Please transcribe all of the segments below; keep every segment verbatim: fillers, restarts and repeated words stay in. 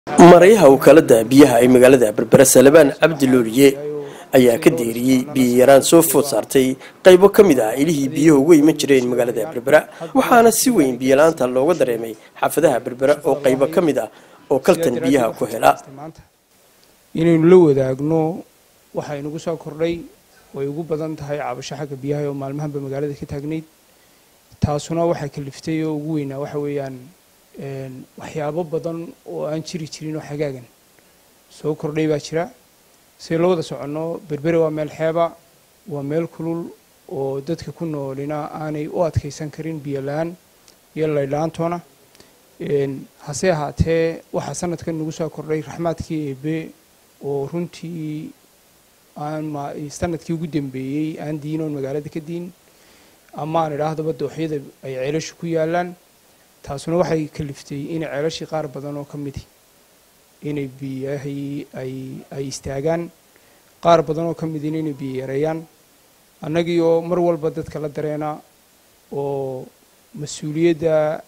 Marayaha wakaalada biyaha ee magaalada Berbera Salebaan Cabdilooliye ayaa ka deeriyay biyo yaraan soo food saartay qaybo kamid ah ilihii biyo ugu iman jireen magaalada Berbera waxaana si weyn biyo laanta looga dareemay xaafadaha Berbera oo qaybo kamid ah oo kaltan biyaha ku hela inaynu la wadaagno waxa inagu soo kordhay way ugu badan tahay cabasho xagga biyaha oo maalmahanba magaalada ka taagneyd taasuna waxa kaliftay oo ugu weynaa waxa weeyaan een waxyaabo badan oo aan jiri jirin oo xagaagan soo kordhay baa jira si loo wada socono Berbera waa meel xeeba waa meel kulul oo dadka ku noolina aanay u adkeysan karin biyo laan iyo laylaantoona een hase ahaatee waxa sanadkan nagu soo kordhay raxmaadkii eebe oo runtii aan ma sanadkii ugu dambeeyay aan diino magaalada ka diin ama aan idhaahdaba dooxyada ay ceelashu ku yaalaan taasuna waxay kaliftay in ceelashii qaar badan oo kamid inay biyaha ay ay istaagaan qaar badan oo kamid inay biyo yareeyaan annagii oo mar walba dadka la dareena oo mas'uuliyadda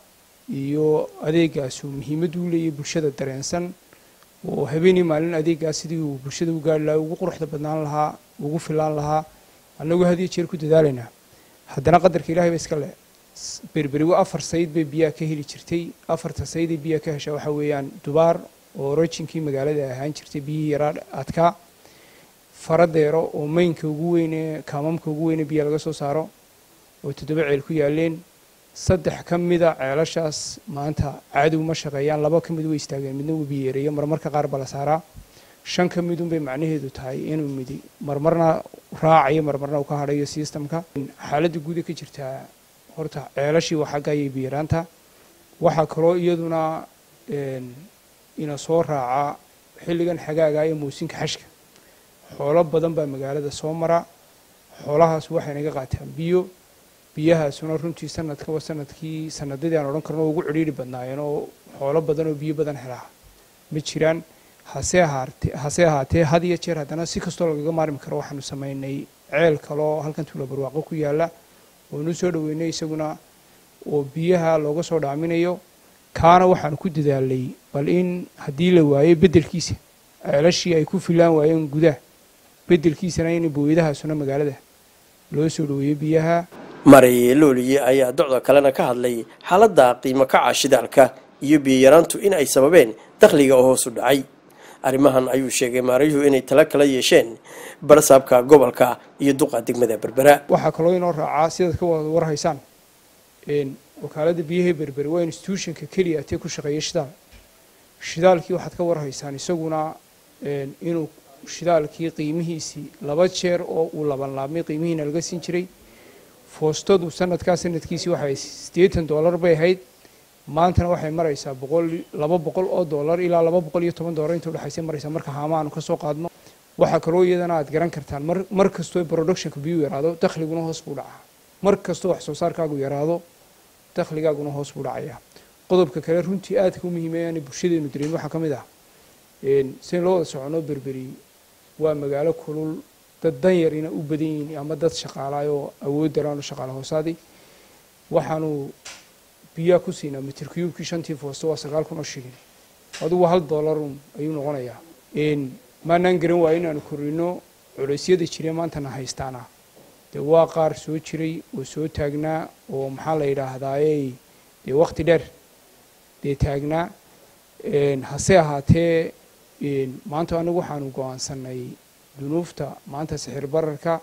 iyo adeegaas uu muhiimad u leeyahay bulshada dareensan oo habeenii maalin adeegaas sidii uu bulshada u gaar lahaa ugu quruxda badnaan lahaa ugu filaan lahaa annagu hadii jeer ku dadaalayna haddana qadarka Ilaahay ba iska leh Berberi waa afar sayd bay biyaha ka heli jirtay afarta sayd ee biyaha ka hesha waxa weeyaan Dubaar oo rajinkii magaalada ahaan jirtay biyo yaraad adka Faradeero oo maynka ugu weyn ee kaamamka ugu weyn ee biyaha laga soo saaro oo toddoba ceel ku yaaleen saddex kamid ah ceelashaas maanta caadi uma shaqeeyaan laba kamid way istaageen midna uu biyo yareeyo marmarka qaar bala saaraa shan kamid un bay macnaheedu tahay inuu midi marmarna raacayo marmarna uu ka hadhayo systemka xaaladda guud ee ka jirta horta ceelashii waxa gaayay biyo yaraanta waxa kale iyaduna een ina soo raaca xilligan xagaaga iyo muusinka xashka xoolo badan baa magaalada soo mara xoolahaas waxay naga qaataan biyo biyahaasuna runtii sanadka waa sanadkii sanadadii aan oran karno ugu ciriiri badnaayeen oo xoolo badan oo biyo badan helaa ma jiraan hase ahaatee hase ahaatee had iyo jeer haddana si kastoo lagaga maarmi karo waxaanu sameynay ceel kale halkan tuulo barwaaqo ku yaala oo nu soo dhaweynay isaguna oo biyaha looga soo dhaaminayo kaana waxaan ku dadaalay bal in hadii la waayo bedelkiisa ceelashii ay ku filaan waayeen gudaha bedelkiisana in booyadahaasuna magaalada loo soo dhaweeyo biyaha Maraye Looliye ayaa docdo kalena ka hadlay xaaladda qiimo ka caashidaalka iyo biyo yaraantu in ay sababeen dakhliga oo hoos u dhacay arrimahan ayuu sheegay maarayuhu inay tala kala yeesheen barsaabka gobolka iyo duqa degmada Berbera waxa kale oo inoo raacaa sidoo ka wada war haysaan in wakaalada biyaha Berbera waa institutionka kaliya ee ku shaqeeya shidaal shidaalkii waxaad ka war haysaan isaguna in inuu shidaalkii qiimihiisii laba jeer oo uu laban laabmay qiimihiina laga siin jiray foostadu sanadka sanadkiisii waxay siddeetan dollar bay ahayd maantana waxay maraysaa boqol laba boqol oo dollar ilaa laba boqol iyo toban dollar inta u dhaxaysa maraysaa marka haamaanu ka soo qaadno waxa kale oo iyadana aad garan kartaan mar mar kasto productionka biyo yaraado dakhliguna hoos buu dhacaa mar kasto wax soo saarkaagu yaraado dakhligaaguna hoos buu dhacayaa qodobka kale runtii aad ka muhiimayaan bulshadeenu dareemo waxa kamid ah in si loo wada socono Berberi waa magaalo kulul dad dan yarina u badan yihiin ama dad shaqaalayo awood daraan shaqaalaha hoosaadi waxaanu biyo ku siinaa mitir cube shantii foosto waa sagaal kun oo shilin adigu hal dollar ayuu noqonayaa in maanan garan waa inaanu korino culeysyada jiray maanta na haystaana de waa qaar soo jiray oo soo taagnaa oo maxaa la yiraahdaa ee de waqti dheer de taagnaa in hase ahaatee in maanta anagu waxaanu go'aansanay dunuufta maanta sixir bararka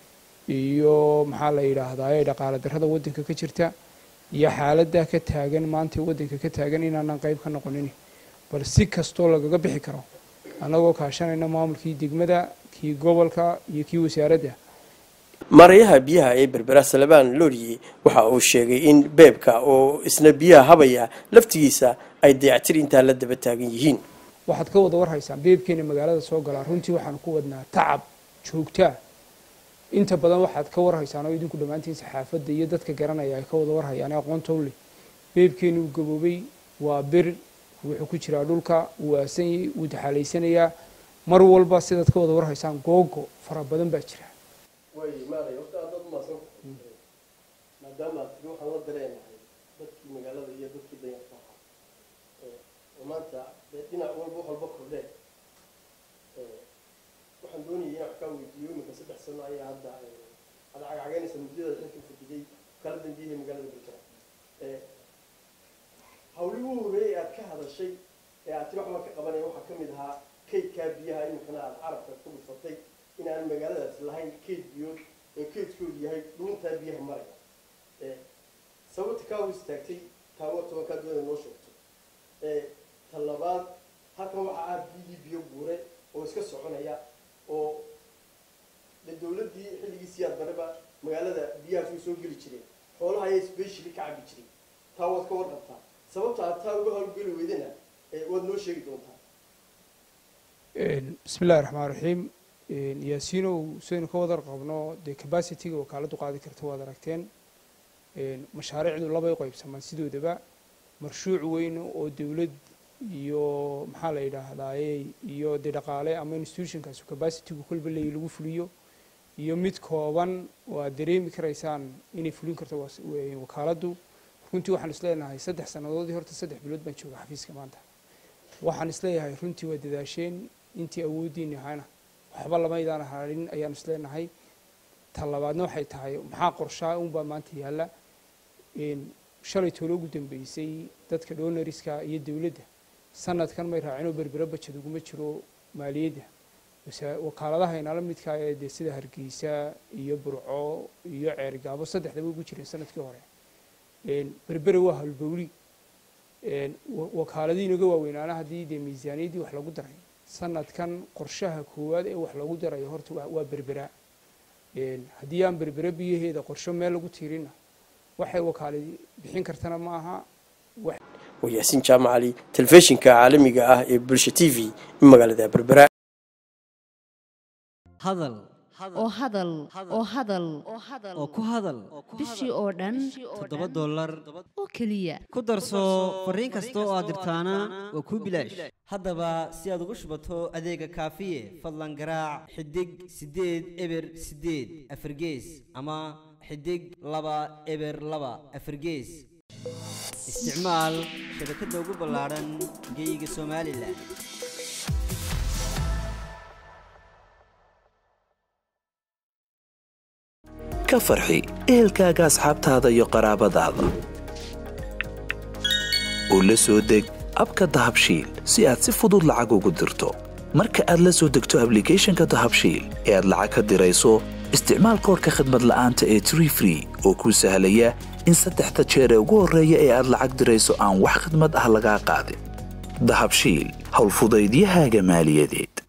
iyo maxaa la yiraahdaa ee dhaqaale darrada wadanka ka jirta iyo xaaladda ka taagan maanta wadanka ka taagan inaan qayb ka noqonin bal si kasto lagaga bixi karo anagoo kaashanayna maamulkii degmada kii gobolka iyo kii wasaaradda Marayaha biyaha ee Berbera Salebaan Looliye waxa uu sheegay in beebka oo isna biyaha habaya laftigiisa ay dayactir inta la daba taagan yihiin waxaad ka wada war haysaan beebkeena magaalada soo galaa runtii waxaan ku wadnaa tacab joogta inta badan waxaad ka war haysaan oo idinku dhamaantiin saxaafadda iyo dadka garanaya ay ka wada war hayaan aqoonta u leh beebkeenu gaboobay waa bir wuxuu ku jiraa dhulka waasan yahay uu taxalaysanaya mar walba sidaad ka wada war haysaan googo fara badan baa jira way maaray waqti aad dad ma soo maadaama waxa la dareenahay dadkii magaalada iyo dadkii danyarta ah ee maanta dhinac walba wax walba kordheen waxaan doonayay inaan kaa weydiiyo iminka saddex sano ayaa hadda aad cagcageynaysa muddada xilkan fadhiyay kala dambeeyay magaalada Berbera hawlihii ugu horreeyay aad ka hadashay ee aad tiro waxba ka qabanay waxaa ka mid ahaa kaydka biyaha iminkana aad carabka ku dhufatay inaan magaaladaas lahayn kayd biyood ee kaydkoodu yahay dhuuntaa biyaha maraya sababta kaa u istaagtay taawo tobankaa doonay noo sheegto tan labaad halkan waxaa ah biyihii biyo guure oo iska soconaya oo dowladdii xilligiisii aad baraba magaalada biyahaas way soo geli jireen xoolaha ayaa specially ka cabi jiray taa waad ka warqabtaa sababta aad taa uga hawlgeli weydana waad noo sheegi doontaa بسم الله الرحمن الرحيم ياسينو سين كودر قبنا دي capacity وكالة قاعدة كرتوا دركتين مشاريع دو لبا يقيب سمان سيدو دبا مرشوع وين او دولد يو محل إله هداي يو دي دقالي أما institution كاسو capacity وكل بلي يلقو فليو يو ميت كوابان ودريم كريسان إني فلين كرتوا وكالة دو كنتي وحن سلينا هاي سدح سنة دي هرت سدح بلود بنشوف حفيز كمان ده وحن سلينا هاي رنتي ودداشين intii awoodiin yahayna waxba lama idaan haarin ayaan isleenahay talabaadna waxay tahay maxaa qorshaa un baa maanta yaala in shalay toolo ugu dambeysay dadka doonariska iyo dawladda sanadkan may raacino berbera bajad ugu ma jiro maaliyadda wakaaladaha inala midka ee sida Hargeysa iyo Burco iyo Ceergaabo saddexdaba ugu jireen sanadkii hore in berbera waa halbowli in wakaaladiina uga waaweynaana hadii de miisaaniyadii wax lagu daray sanadkan qorshaha koowaad ee wax lagu darayo horta waa berbera een hadii aan berbera biyaheeda qorsho meel lagu tiirina waxay wakaaladi bixin kartana ma aha وياسين جامعلي تلفزيون كعالمي جاه بلش تي في مقالة بربرة هذل oo hadal oo hadal oo ku hadal bishii oo dhan toddoba dollar oo kaliya ku darso fariin kasta oo aad dirtaana waa ku bilaash haddaba si aad ugu shubato adeega kaafiye fadlan garaac xidig sideed eber sideed afargees ama xidig laba eber laba afargees isticmaal shabakadda ugu ballaaran geyga Soomaaliland كفرحي إهلكاغا أصحابتادا iyo qaraabadaada oo la soo deg abka dahabshiil si aad si fudud lacag ugu dirto marka aad la soo degto application-ka dahabshiil ee aad lacag ka dirayso isticmaal koodka khidmad la'aanta ee three free oo ku sahlaya in saddexda jeer ee ugu horeeya ee aad lacag dirayso aan wax khidmad ah laga qaadin dahabshiil hawl fudaydiyahaaga maaliyadeed